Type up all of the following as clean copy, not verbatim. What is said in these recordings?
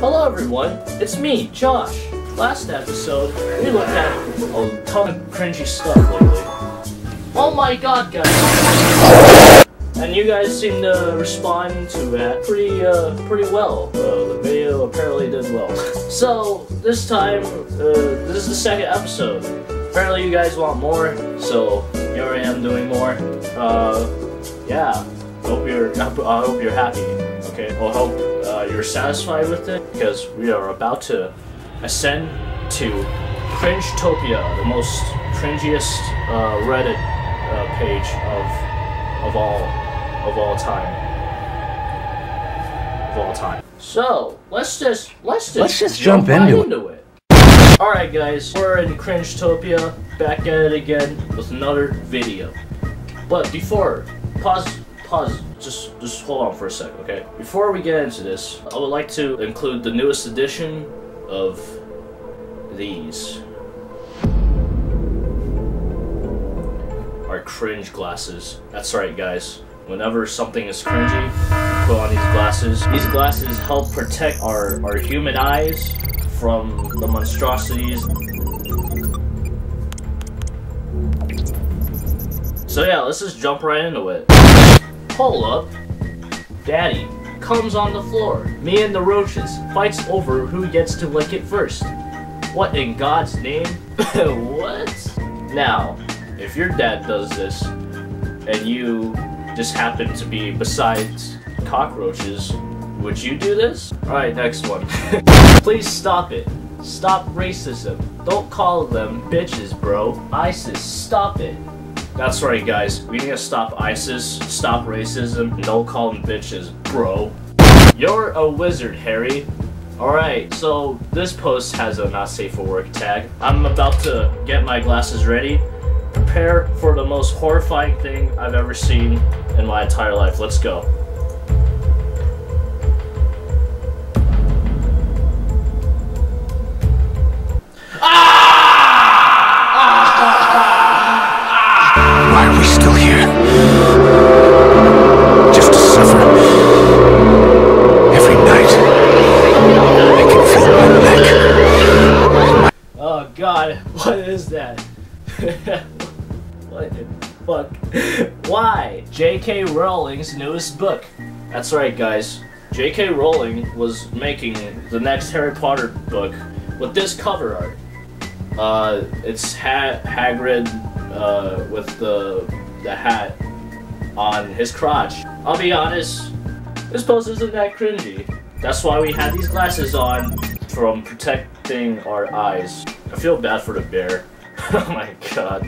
Hello everyone, it's me, Josh. Last episode, we looked at a ton of cringy stuff lately. Oh my god, guys! And you guys seem to respond to that pretty well. The video apparently did well. So, this time, this is the second episode. Apparently you guys want more, so here I am doing more. Yeah. I hope you're happy. Okay. I hope you're satisfied with it, because we are about to ascend to cringe2, the most cringiest Reddit page of all time. So let's just jump right into it. All right, guys, we're in cringe2, back at it again with another video. But before, pause, just hold on for a sec, okay? Before we get into this, I would like to include the newest edition of these. Our cringe glasses. That's right, guys. Whenever something is cringy, we put on these glasses. These glasses help protect our human eyes from the monstrosities. So yeah, let's just jump right into it. Hold up. Daddy comes on the floor. Me and the roaches fights over who gets to lick it first. What in God's name? What? Now, if your dad does this, and you just happen to be besides cockroaches, would you do this? Alright, next one. Please stop it. Stop racism. Don't call them bitches, bro. ISIS, stop it. That's right, guys. We need to stop ISIS, stop racism, and don't call them bitches, bro. You're a wizard, Harry. Alright, so this post has a not safe for work tag. I'm about to get my glasses ready. Prepare for the most horrifying thing I've ever seen in my entire life. Let's go. Why are we still here? Just to suffer. Every night, I can feel my neck. Oh god, what is that? What the fuck? Why? J.K. Rowling's newest book. That's right, guys. J.K. Rowling was making the next Harry Potter book with this cover art. It's Hagrid with the hat on his crotch. I'll be honest, this post isn't that cringy. That's why we had these glasses on, from protecting our eyes. I feel bad for the bear. Oh my god.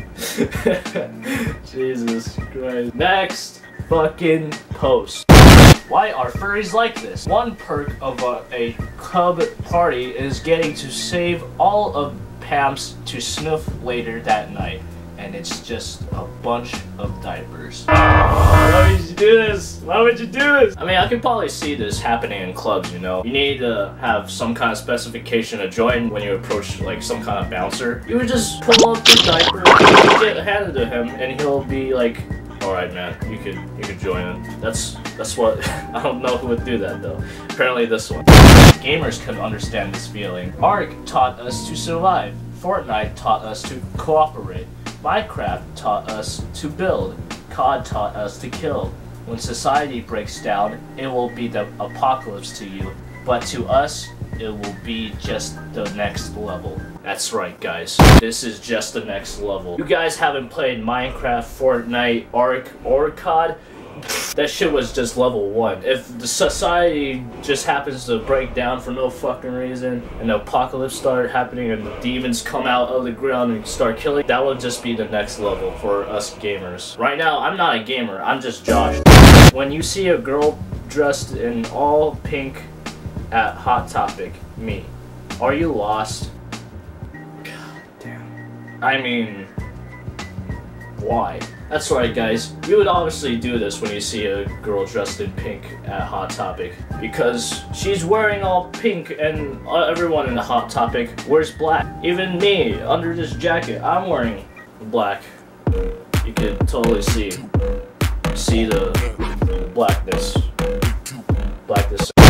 Jesus Christ. Next fucking post. Why are furries like this? One perk of a club party is getting to save all of Pam's to snuff later that night. And it's just a bunch of diapers. Why would you do this? Why would you do this? I mean, I can probably see this happening in clubs, you know? You need to have some kind of specification to join when you approach, like, some kind of bouncer. You would just pull up your diaper, get handed to him, and he'll be like, alright man, you could join in. That's what, I don't know who would do that though. Apparently this one. Gamers can understand this feeling. Ark taught us to survive. Fortnite taught us to cooperate. Minecraft taught us to build. COD taught us to kill. When society breaks down, it will be the apocalypse to you. But to us, it will be just the next level. That's right, guys. This is just the next level. You guys haven't played Minecraft, Fortnite, Ark, or COD? That shit was just level 1. If the society just happens to break down for no fucking reason, and the apocalypse start happening and the demons come out of the ground and start killing, that would just be the next level for us gamers. Right now, I'm not a gamer, I'm just Josh. When you see a girl dressed in all pink at Hot Topic, me, are you lost? God damn. I mean, why? That's right, guys. You would obviously do this when you see a girl dressed in pink at Hot Topic, because she's wearing all pink and everyone in the Hot Topic wears black. Even me, under this jacket, I'm wearing black. You can totally see the blackness.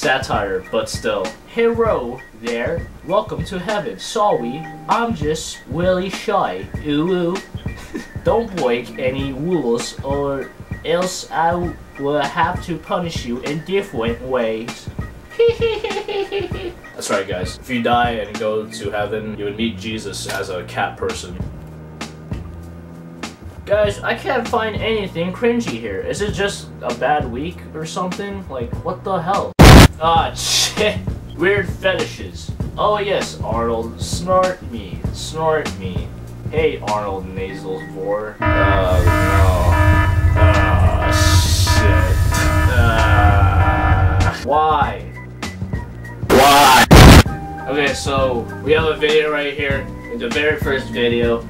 Satire, but still. Hero there, welcome to heaven. Sorry, I'm just really shy. Ooh ooh. Don't break any rules or else I will have to punish you in different ways. That's right, guys. If you die and go to heaven, you would meet Jesus as a cat person. Guys, I can't find anything cringy here. Is it just a bad week or something? Like, what the hell? Ah, shit. Weird fetishes. Oh yes, Arnold. Snort me. Snort me. Hey, Arnold Nasal Vor. No. Shit. Why? Why? Okay, so we have a video right here. The very first video.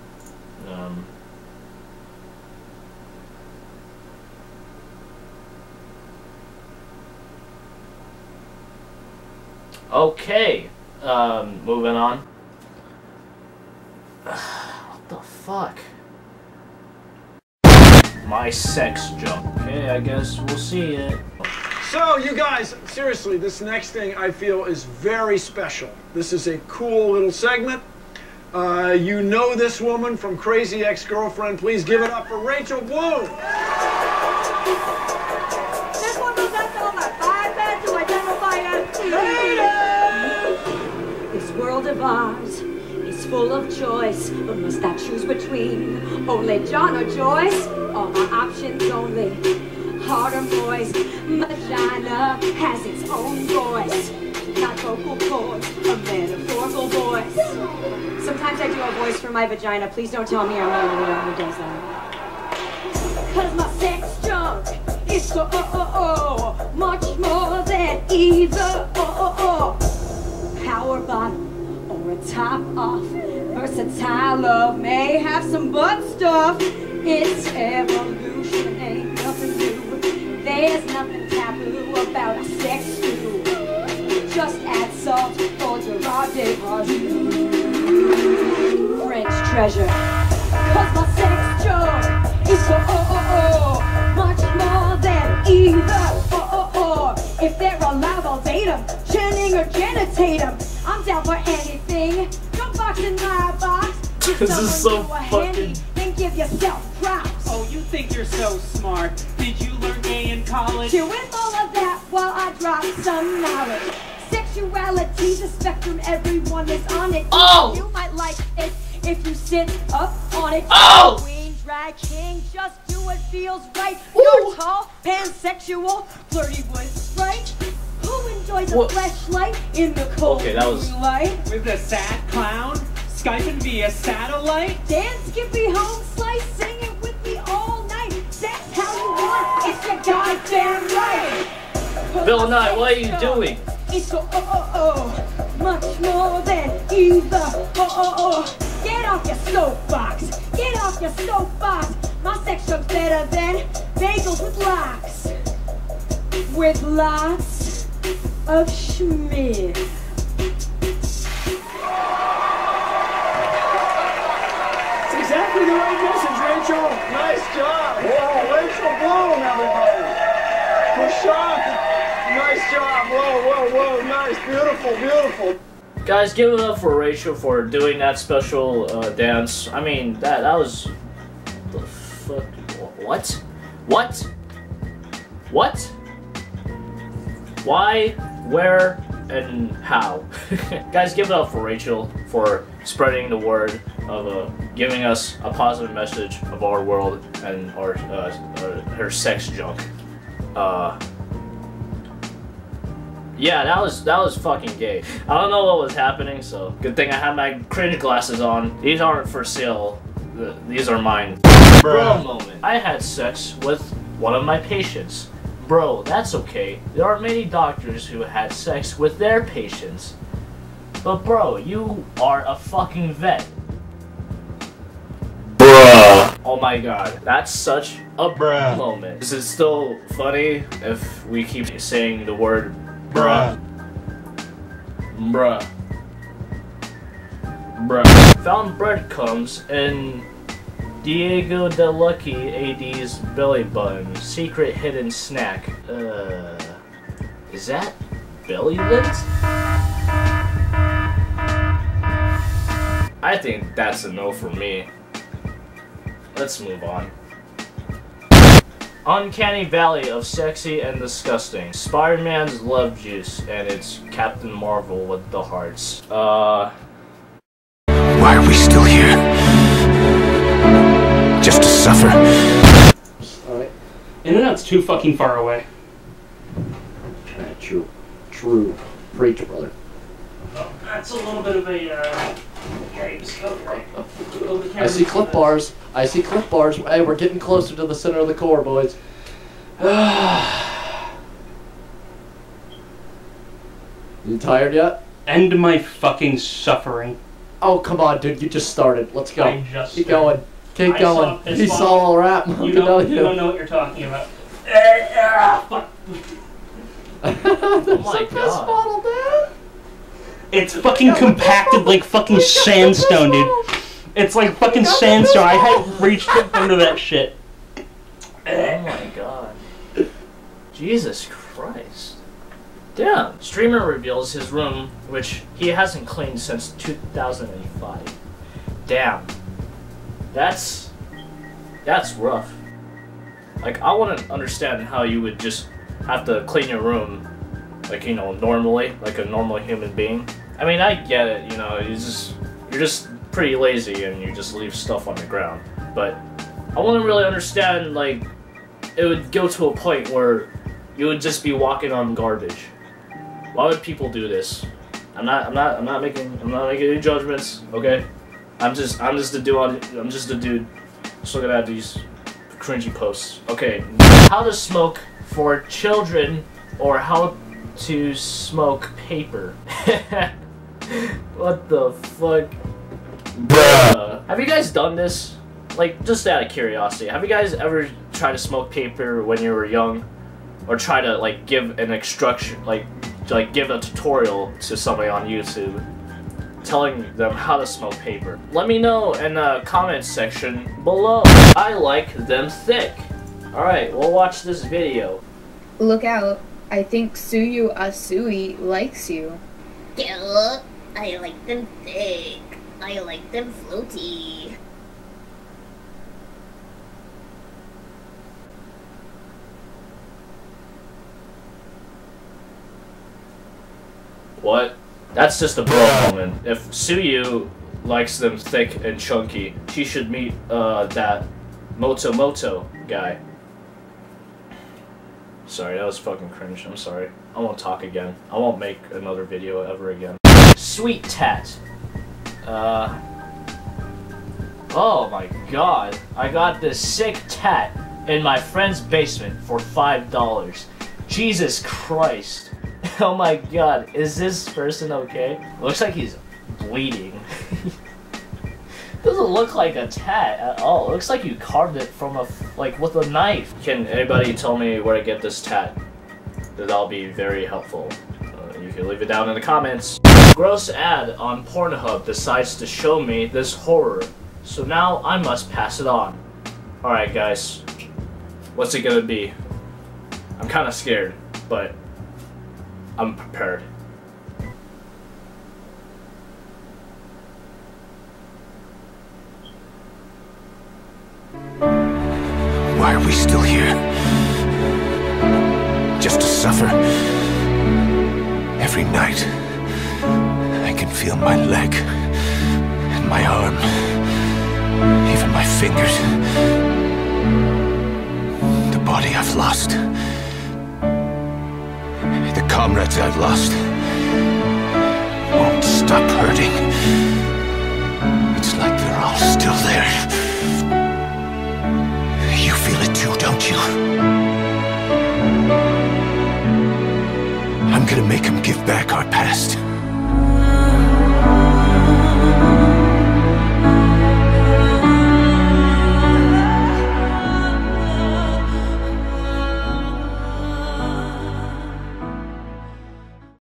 Okay, moving on. What the fuck? My sex jump. Okay, I guess we'll see it. So, you guys, seriously, this next thing I feel is very special. This is a cool little segment. You know this woman from Crazy Ex-Girlfriend. Please give it up for Rachel Bloom. This one was up on my iPad to identify as This world of ours is full of choice, but must I choose between only John or Joyce? All my options only heart or voice. Vagina has its own voice, not vocal cords, a metaphorical voice. Sometimes I do a voice for my vagina. Please don't tell me I'm the only one who does that. Cause my sex junk is so much more than either power bottom or a top off. Versatile love may have some butt stuff. It's evolution, ain't nothing new. There's nothing taboo about a sex stew. Just add salt for your rendezvous. French treasure. Cause my sex joke is so much more than either If they're alive, I'll date them. Channing or Janitate them. I'm down for anything. Don't box in my box. This is so fucking... Then give yourself props. Oh, you think you're so smart. Did you learn gay in college? Doing all of that while I drop some knowledge. Sexuality's a spectrum, everyone is on it. Oh! You might like it if you sit up on it. Oh! Queen, drag king, just do what feels right. Ooh. You're tall, pansexual, flirty with Sprite. Who enjoys a fleshlight in the cold moonlight? With a sad clown? Skyping via satellite? Dance, Skippy, home slice, sing it with me all night. That's how you want, it's your goddamn right. Bill Nye, what are you doing? It's so much more than either Get off your soapbox, get off your soapbox. My sex junk's better than bagels with lox. With lots of schmear. It's exactly the right message, Rachel. Nice job. Whoa, Rachel Bloom, everybody. For shock. Nice job. Whoa. Nice. Beautiful, beautiful. Guys, give it up for Rachel for doing that special dance. I mean, that was... The fuck? What? What? What? Why? Where? And how? Guys, give it up for Rachel for spreading the word of giving us a positive message of our world and our her sex junk. Yeah, that was fucking gay. I don't know what was happening, so good thing I had my cringe glasses on. These aren't for sale. These are mine. Bro moment. I had sex with one of my patients. Bro, that's okay. There are many doctors who had sex with their patients. But bro, you are a fucking vet. Bruh. Oh my god, that's such a bruh moment. Is it still funny if we keep saying the word bruh? Bruh. Bruh. Found breadcrumbs in Diego the Lucky AD's belly button. Secret hidden snack. Is that belly lint? I think that's a no for me. Let's move on. Uncanny Valley of Sexy and Disgusting. Spider-Man's Love Juice, and it's Captain Marvel with the hearts. Why are we still here? Just to suffer? Alright. Internet's too fucking far away. True. True. Preach, brother. Oh, that's a little bit of a, I see clip bars. I see clip bars. Hey, we're getting closer to the center of the core, boys. You tired yet? End my fucking suffering. Oh, come on, dude. You just started. Let's go. I just Keep started. going. Keep I going. saw piss He balls. saw a rap. You don't know what you're talking about. Fuck. Oh my god. Bottle, dude. It's fucking compacted like fucking sandstone, dude. It's like fucking sandstone. I had reached into that shit. Oh my god. Jesus Christ. Damn. Streamer reveals his room, which he hasn't cleaned since 2005. Damn. That's rough. Like, I want to understand how you would just have to clean your room, like, you know, normally, like a normal human being. I mean, I get it, you know, you're just pretty lazy and you just leave stuff on the ground. But I want to really understand, like, it would go to a point where you would just be walking on garbage. Why would people do this? I'm not making any judgments, okay? I'm just a dude. I'm just a dude. Just looking at these cringy posts. Okay, how to smoke for children, or how to smoke paper. What the fuck? Bruh. Have you guys done this? Like, just out of curiosity, have you guys ever tried to smoke paper when you were young? Or try to, like, give an instruction, like give a tutorial to somebody on YouTube telling them how to smoke paper? Let me know in the comments section below. I like them thick. Alright, we'll watch this video. Look out. I think Suyu Asui likes you. Yeah, I like them thick. I like them floaty. What? That's just a bro moment. If Suyu likes them thick and chunky, she should meet that Moto guy. Sorry, that was fucking cringe. I'm sorry. I won't talk again. I won't make another video ever again. Sweet tat. Oh my god. I got this sick tat in my friend's basement for $5. Jesus Christ. Oh my god. Is this person okay? Looks like he's bleeding. Doesn't look like a tat at all. It looks like you carved it from with a knife. Can anybody tell me where to get this tat? That'll be very helpful. You can leave it down in the comments. Gross ad on Pornhub decides to show me this horror, so now I must pass it on. Alright guys, what's it gonna be? I'm kinda scared, but I'm prepared. Why are we still here? Just to suffer? Every night, I can feel my leg, and my arm, even my fingers. The body I've lost. The comrades I've lost won't stop hurting. It's like they're all still there.